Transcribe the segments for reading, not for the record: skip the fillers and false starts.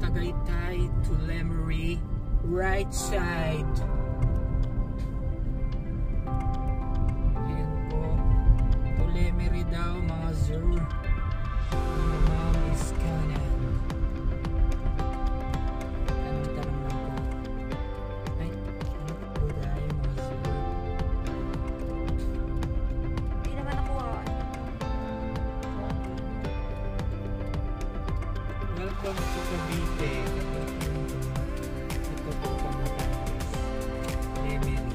Tagaytay to Lemery, right side. Ayan po. To Lemery daw mga sir. Yung mom is kanan. Tanong-tanong lang po. Ay, ano po tayo mga sir? Hindi naman ako Welcome to Cavite. Ito po sa Batangas. Lemery.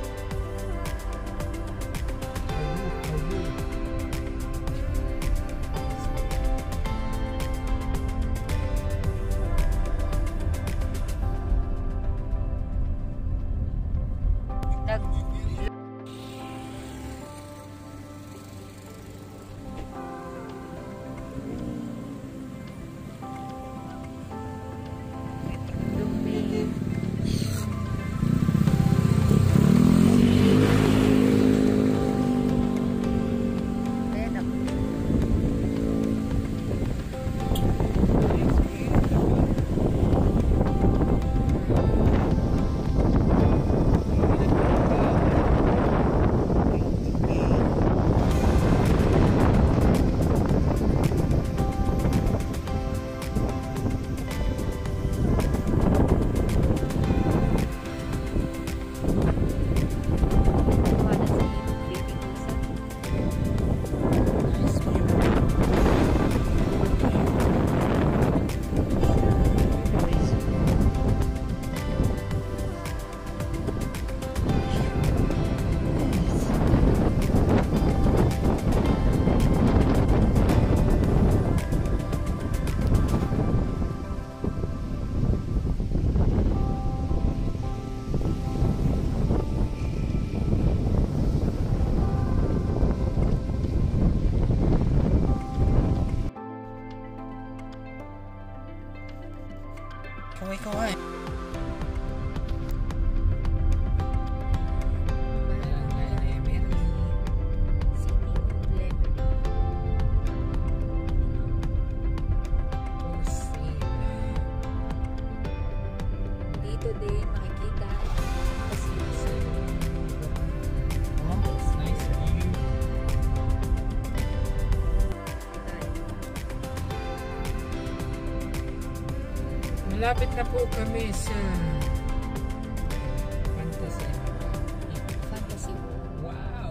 Kaway-kaway. Barangay Lemery. City of Lipa. O.S.A. Dito din makikita Basílica. Oh, it's nice view. Malapit na po kami sa Fantasy. Wow!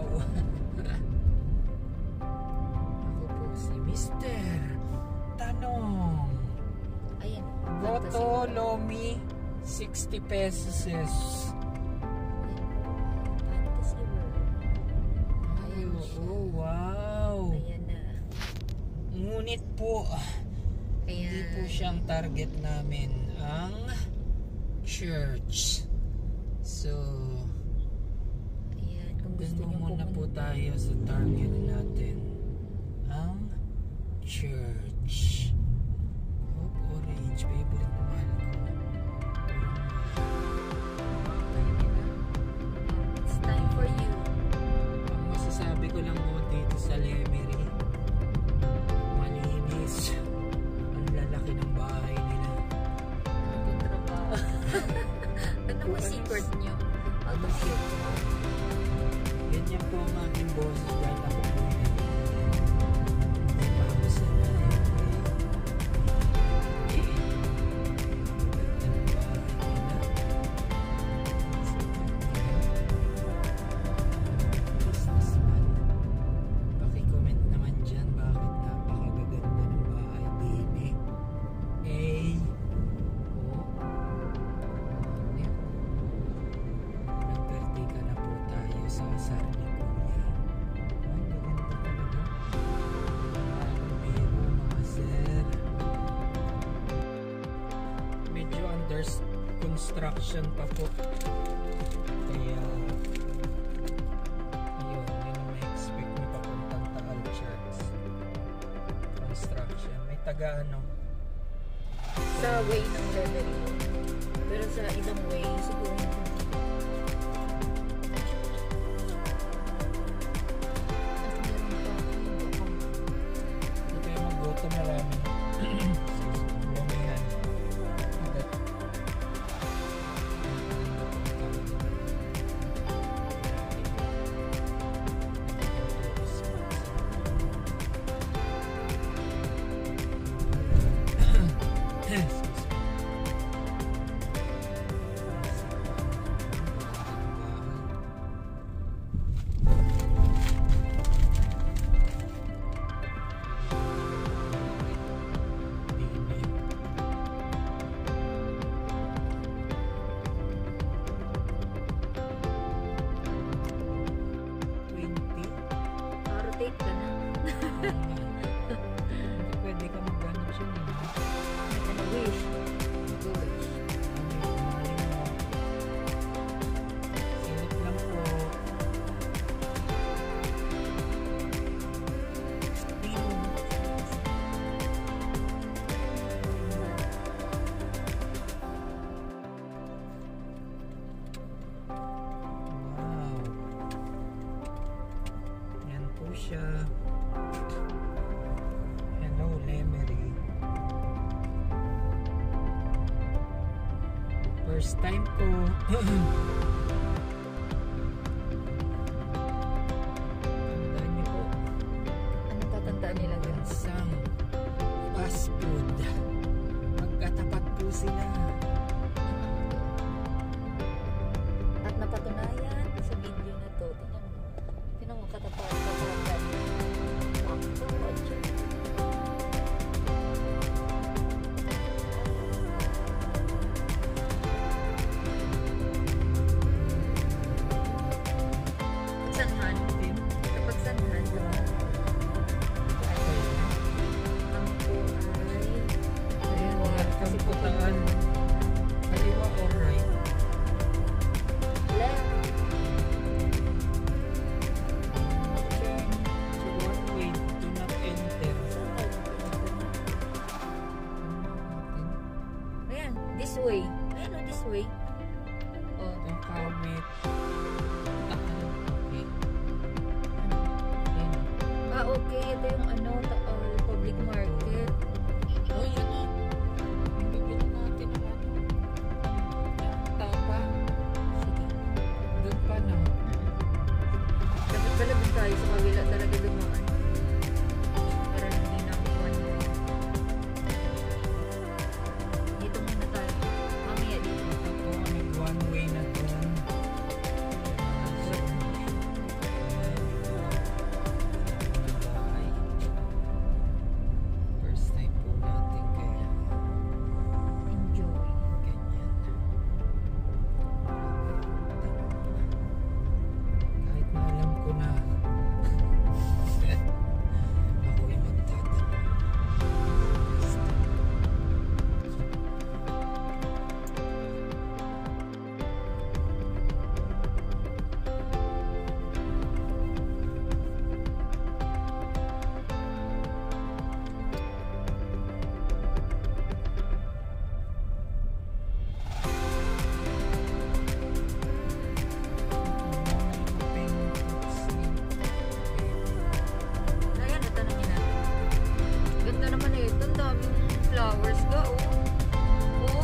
Ako po si Mr. Tanong. Ayan. Goto Lomi 60 pesos. Fantasy World. Ay, oh, wow! Ayan na. Ngunit po, Kaya, hindi po siyang target namin ang church. So, ayan, kung gusto gusto niyo muna po pumunta. tayo sa target natin, ang church. Oh, orange, favorite na mahal ko. It's time for you. Ang masasabi ko lang po dito sa Lemery, malinis. Ang lalaki ng bahay nila. Ano pong trabaho? Ano mo secret niyo? Out of you. Ganyan po ang aking boses dahil ako po yun. May pamos na tayo. Paki-comment naman dyan bakit napakagaganda ng bahay din eh. Nagpertika na po tayo sa San Nicolas. Ay, maganda talaga. Pero mga sir, medyo under construction pa po. Kaya yun ang may expect na papuntang Taal Church. Construction. May taga ano. Sa way ng level. Pero sa ibang way, siguro hindi. Hindi kayo mag-go to marami. Lumihan. siya. Hello, Lemery. First time ko. Tandaan niyo po. Ano tatandaan nila guys? Isang fast food. Magkatapat po sila. At napatunayan sa video na to. Tingnan mo katapat. Sanhan. Kapag sanhan, diba? Ang buhay. Welcome to Taal. Kaliwa or right? Left. So one way, do not enter. Ayan, this way. Ayan o, this way. Oh, Itong kawit. Taal. Okay. Ayan. okay. Ito yung ano, Taal Public Market. Oh, yun o. Yung bibili natin ang ano. Yung tapa. Sige. Doon pa na. Dapat pala dun tayo sa kabila talaga dumaan. Para hindi na ako one way. Dito muna tayo. Mamaya dito. Ako, nag-one way na doon. First time po natin kaya Enjoy. ganyan. Kahit na alam ko na ako'y magtatanong. Ayan, ito na nila. Ganda naman eh. Ito, ang daming flowers ka, oh. Oh.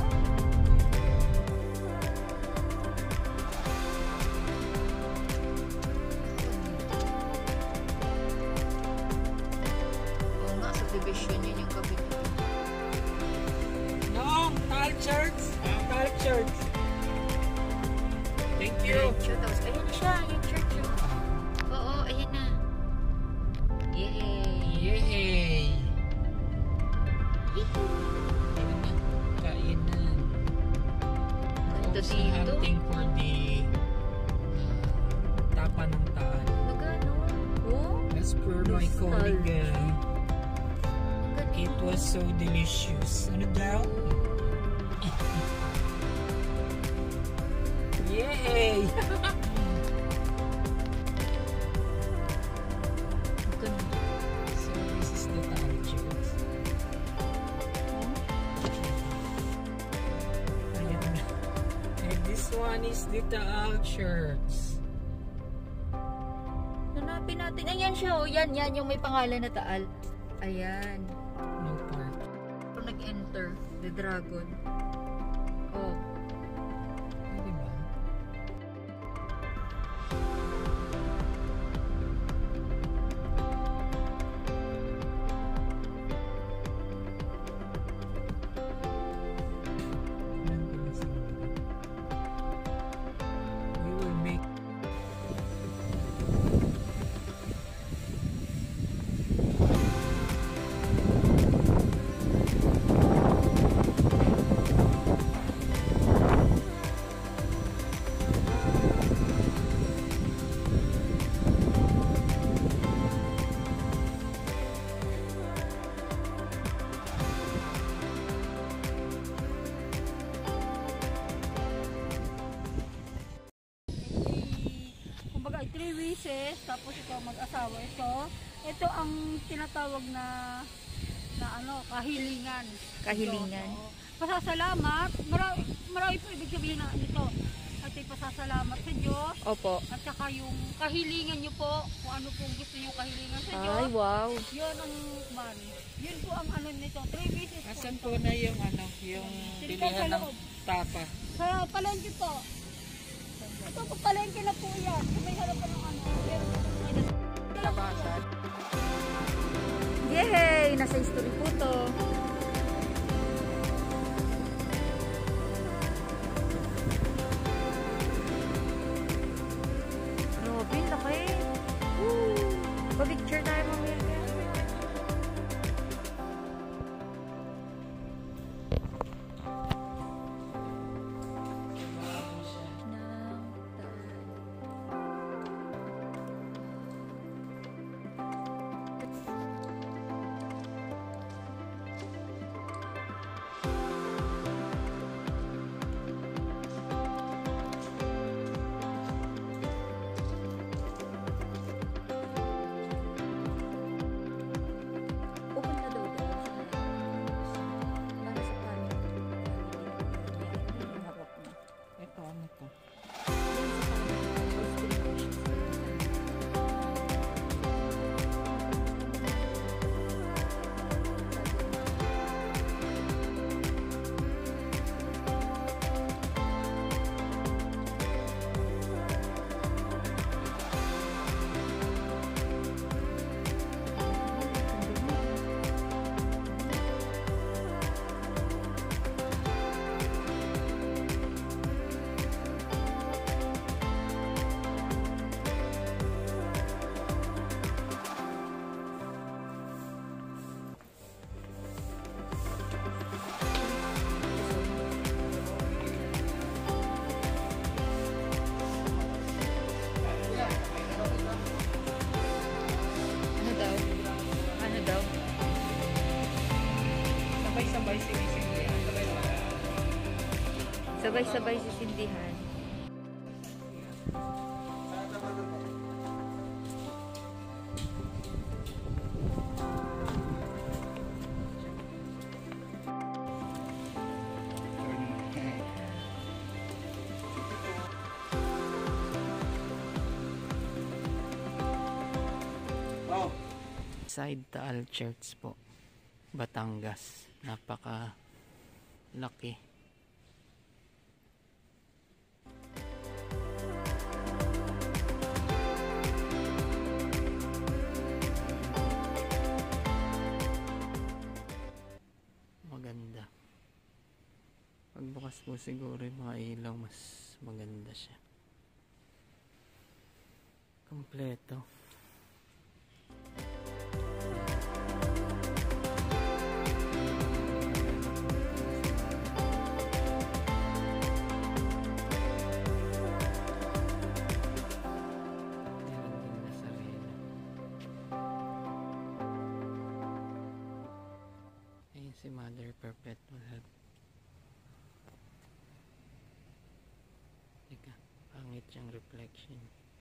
Oo nga, subdivision yun yung kabit. No, Taal Church. Taal Church. Thank you. Diretso, tapos ayan na siya, yung church yun. Oo, ayan na. Yay! Yay! Ayun na, kainan. Ganda Also dito. hunting for the tapa ng Taal. Magano? Oh? As per my Nostalgia. colleague, Ganda. it was so delicious. Ano daw? Yay! Ganda. So this is the Taal Church. Ayan na. And this one is the Taal Church. Hanapin natin. Ayan siya, oh. Yan yung may pangalan na Taal. Ayan. No park. Ito nag-enter. The dragon. Oh. Di ba? We will make Kumbaga, 3 wishes, tapos ikaw mag-asawa. Ito ang tinatawag na ano, kahilingan. Kahilingan. Ito, oo. Pasasalamat, marami po ibig sabihin na ito. At ito'y pasasalamat sa Diyos. Opo. At saka yung kahilingan nyo po, kung ano pong gusto nyo kahilingan sa Diyos. Ay, wow. Yun ang man. Yun po ang ano nito. 3 pieces po. Asan po na yung ano, yung Dito sa bilihan ng loob. tapa? Sa palengke po. Ito po palengke na po yan. Kung may harap pa ng ano. Pero Labasan. Yay! Nasa history po to. Robin, laki. Woo! Pa-picture tayo mamaya. Ito, ano to? Ano daw? Sabay-sabay sinisindihan. Sabay-sabay sisindihan. Side Taal Church po, Batangas. Napaka laki. Maganda. Pagbukas po siguro yung mga ilaw, mas maganda siya. Kompleto. Si Mother Perpetual Help. Teka, pangit yung reflection.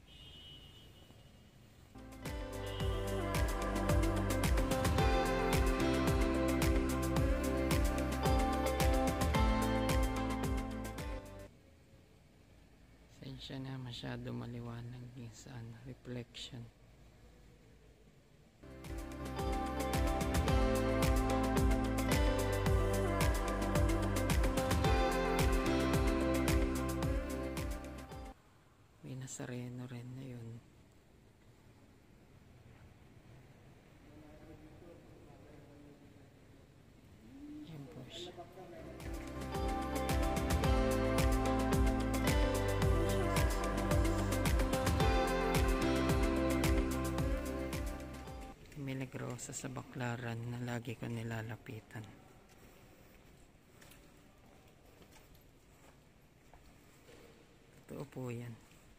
Sensya na masyado maliwanag yung sa reflection. Sareno rin na yun. Yan po siya. Milagrosa sa Baklaran na lagi ko nilalapitan. Totoo po yan.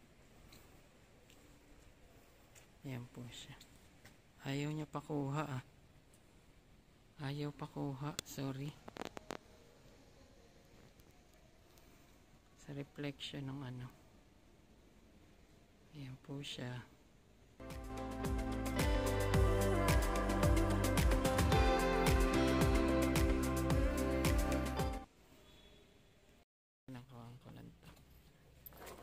Yan po siya. Ayaw niya pakuha ah. Ayaw pakuha. Sorry. Sa reflection ng ano. Yan po siya. Nakuhaan ko lang ito.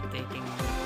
breathtaking muna po.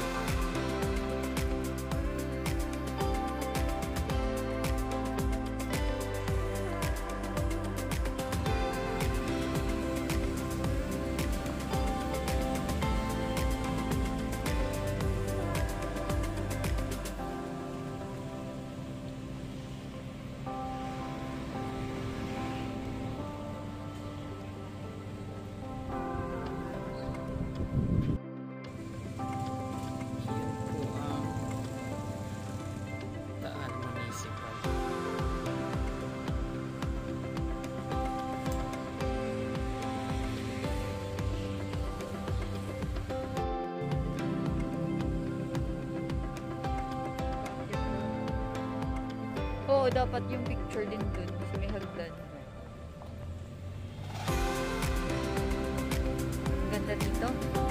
Oo, dapat yung picture din dun kasi may hagdan. Ang ganda dito.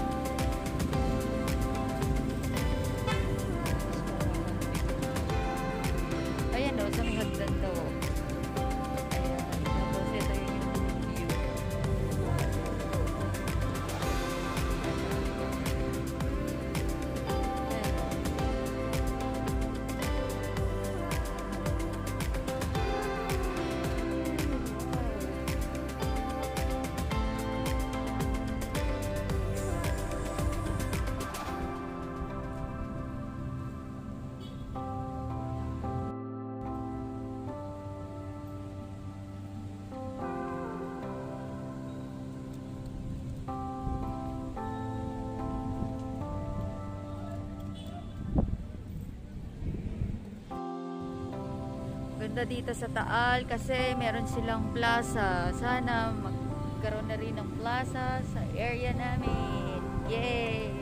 Ayan o, sa may hagdan daw. Ayan, tapos ito yung view. Ganda dito sa Taal kasi meron silang plaza. Sana magkaroon na rin ng plaza sa area namin. Yay!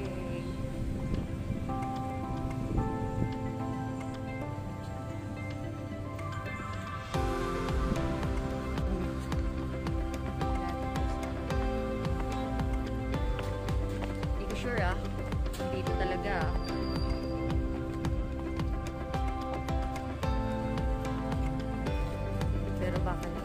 Hindi ko sure dito talaga pero baka lang.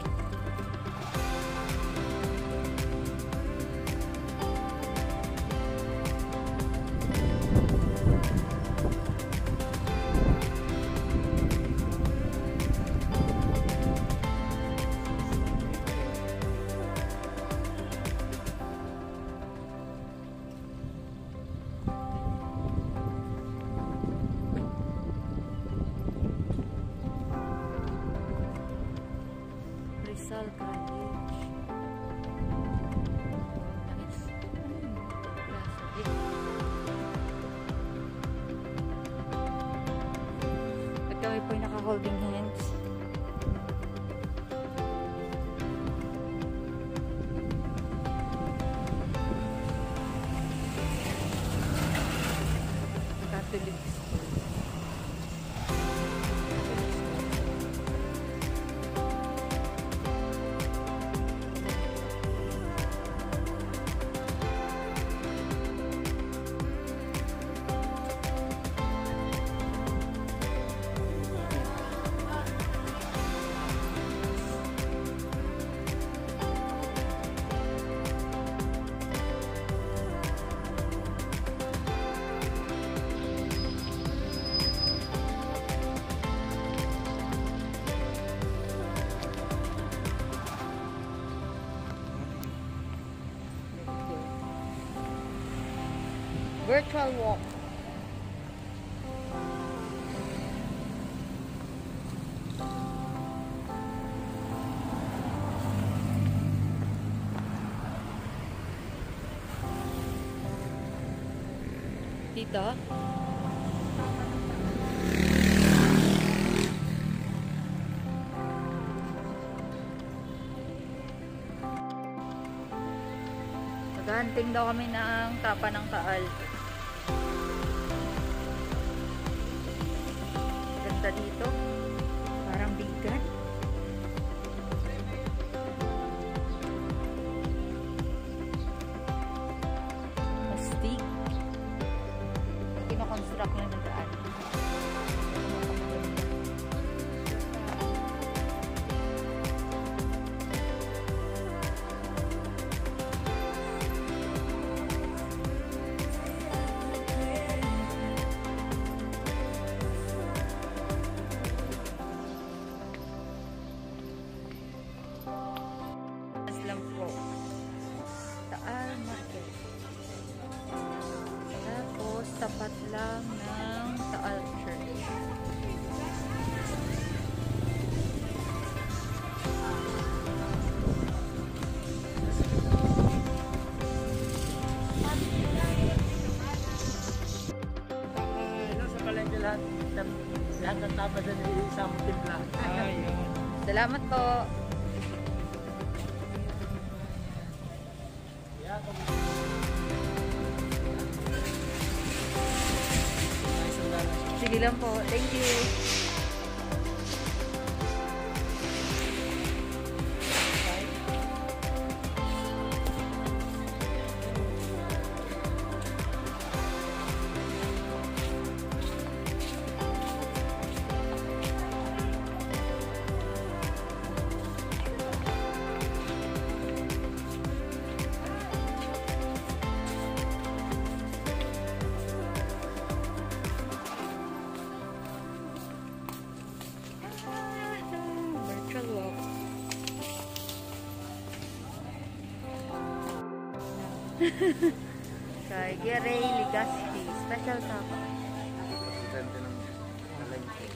Taal College. Nice. At kami po yung naka-holding hands. Catholic school. Virtual walk. Dito. Maghanting daw kami ng tapa ng Taal. Ganda dito. Parang bigan. Astig. Kino-construct lang na daan. lang ng Taal Church. Sa palengke lahat ng tapa sa isang timpla. Ayun. Salamat po. Sige lang po. Thank you. Kay Gere Ligaspi, special tapa. Presidente ng palengke.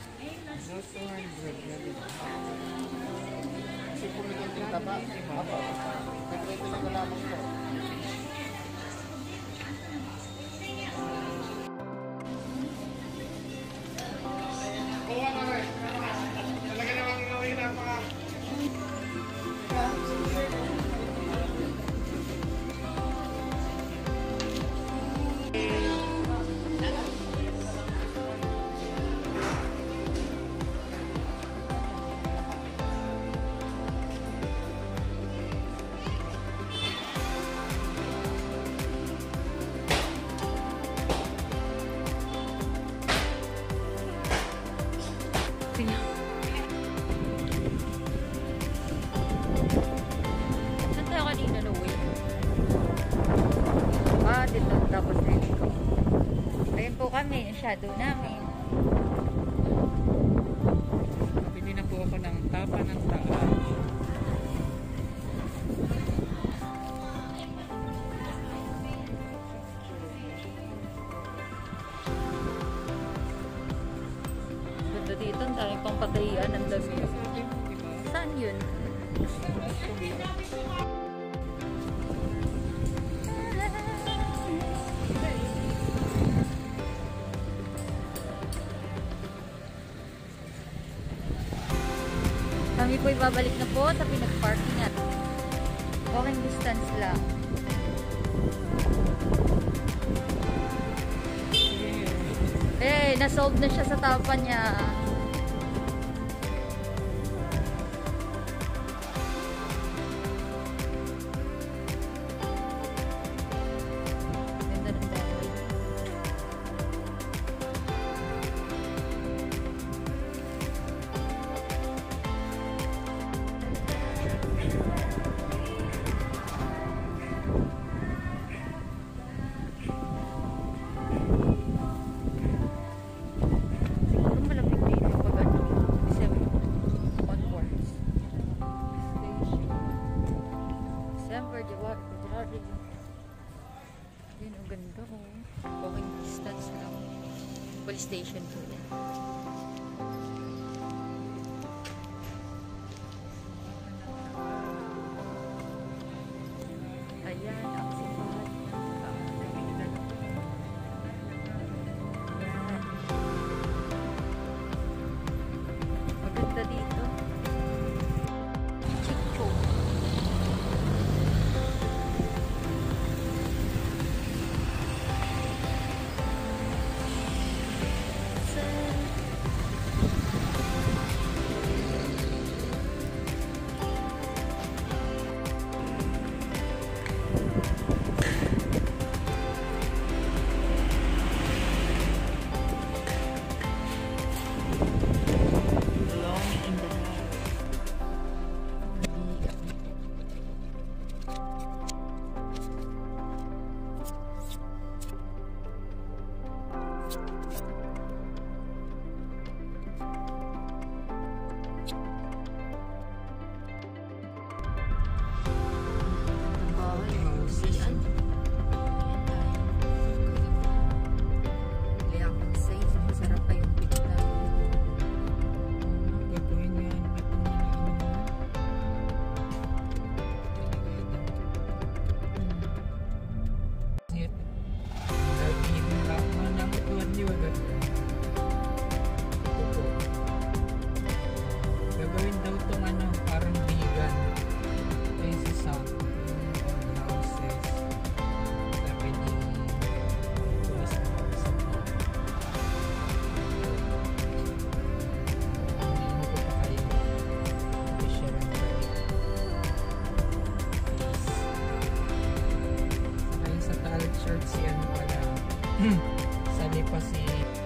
Kasi pumitin yung tapa. Pwede lang na lamang ko. Talaga namang gawin na pa. Saan tayo kanina no way? Dito tapos dito. Ayun po kami, shadow namin. Pili na po ako ng tapa ng Taal. Ganda dito, ang daming pang patayian ng dami. Saan yun? Kami po'y babalik na po sa pinag-parkingan. Walking distance lang. Na-solve na siya sa tapa niya. Ganda ng dahil. Yun, ang ganda oh. Walking distance lang. Police station po yan. Ayan, ang simbahan ng Taal. Ayan. Maganda dito. Chicho. Short si ano pala. Sa Lipa si